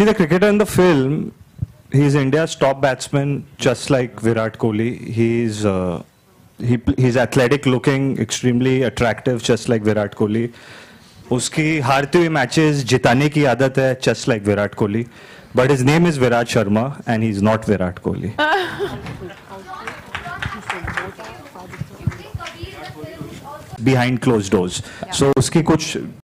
See, the cricketer in the film, he's India's top batsman, just like Virat Kohli. He's athletic looking, extremely attractive, just like Virat Kohli. उसकी हारते हुए matches जिताने की आदत है, just like Virat Kohli. But his name is Virat Sharma and he's not Virat Kohli. Behind closed doors. So उसकी कुछ